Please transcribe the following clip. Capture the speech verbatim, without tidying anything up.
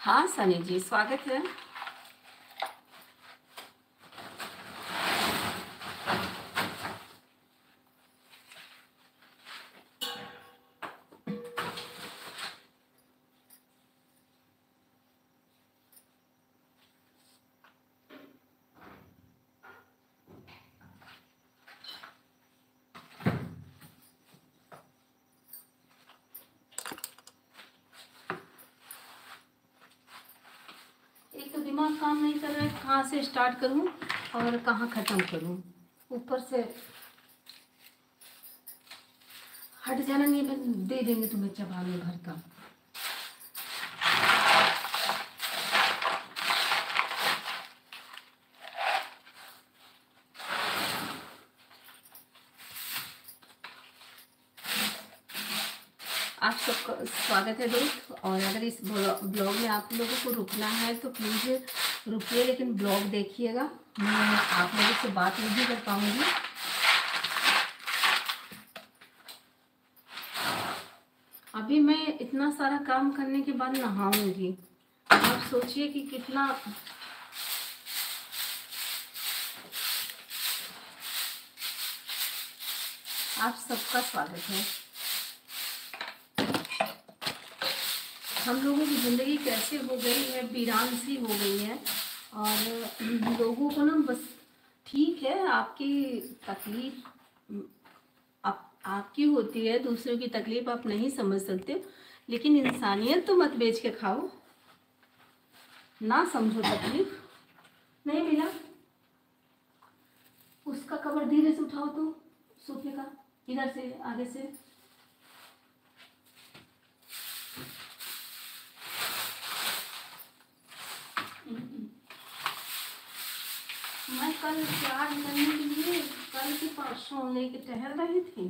हाँ सनी जी, स्वागत है। एक तो दिमाग काम नहीं कर रहा है, कहाँ से स्टार्ट करूँ और कहाँ ख़त्म करूँ। ऊपर से हट जाना नहीं, मैं दे देंगे तुम्हें चबाने भर का। आप सबका स्वागत है दोस्त। और अगर इस ब्लॉग में आप लोगों को रुकना है तो प्लीज़ रुकिए, लेकिन ब्लॉग देखिएगा। मैं आप लोगों से बात नहीं कर पाऊँगी। अभी मैं इतना सारा काम करने के बाद नहाऊंगी। आप सोचिए कि कितना आप सबका स्वागत है। हम लोगों की ज़िंदगी कैसे हो गई है, वीरान सी हो गई है। और लोगों को ना बस ठीक है, आपकी तकलीफ आप आपकी होती है, दूसरों की तकलीफ आप नहीं समझ सकते, लेकिन इंसानियत तो मत बेच के खाओ ना, समझो तकलीफ। नहीं मिला, उसका कवर धीरे से उठाओ तो सोफे का, इधर से आगे से। मैं कल प्यार करने के लिए कल की परसों लेके टहल रही थी।